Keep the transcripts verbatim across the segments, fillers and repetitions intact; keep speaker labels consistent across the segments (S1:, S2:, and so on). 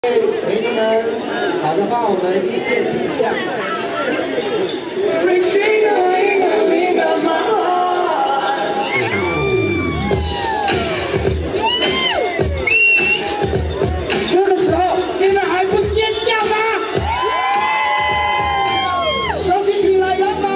S1: 美女们，好的话，我们一见倾向。这个时候，你们还不尖叫吗？手举起来，摇摆。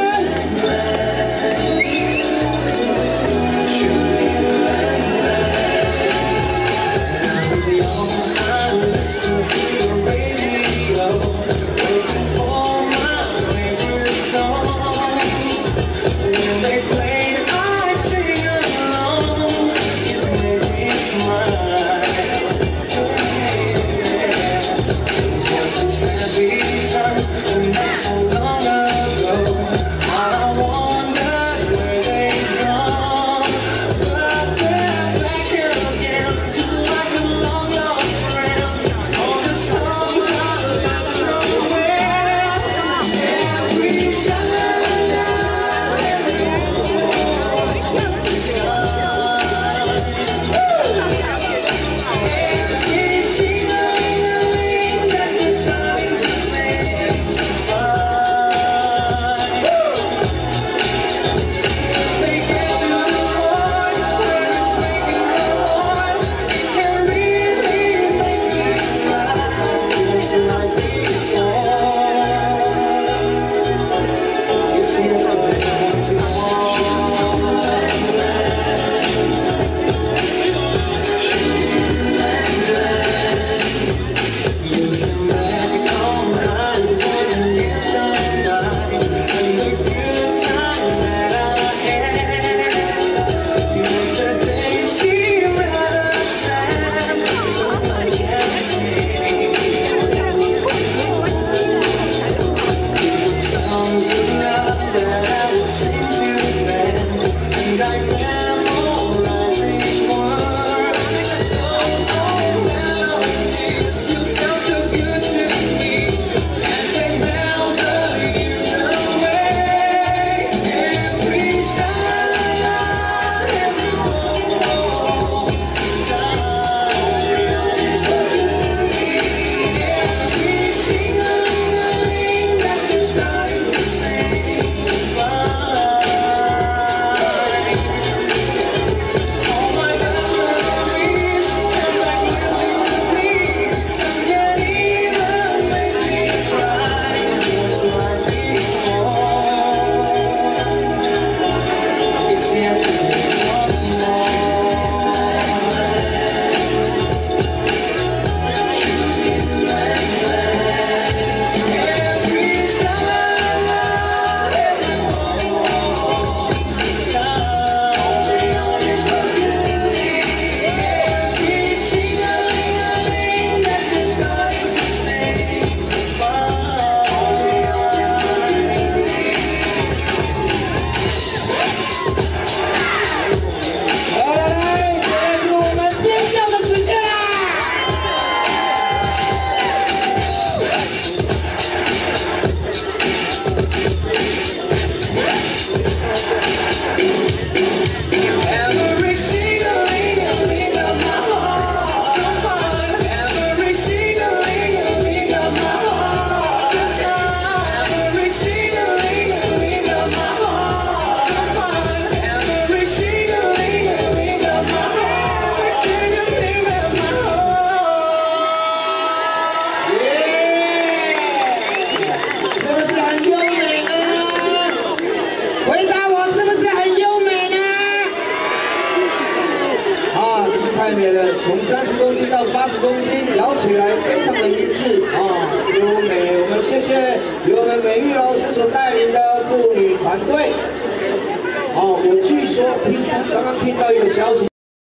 S1: 太美了，从三十公斤到八十公斤，摇起来非常的一致啊，优美。我们谢谢由我们美玉老师所带领的妇女团队。好，我据说听刚刚听到一个消息。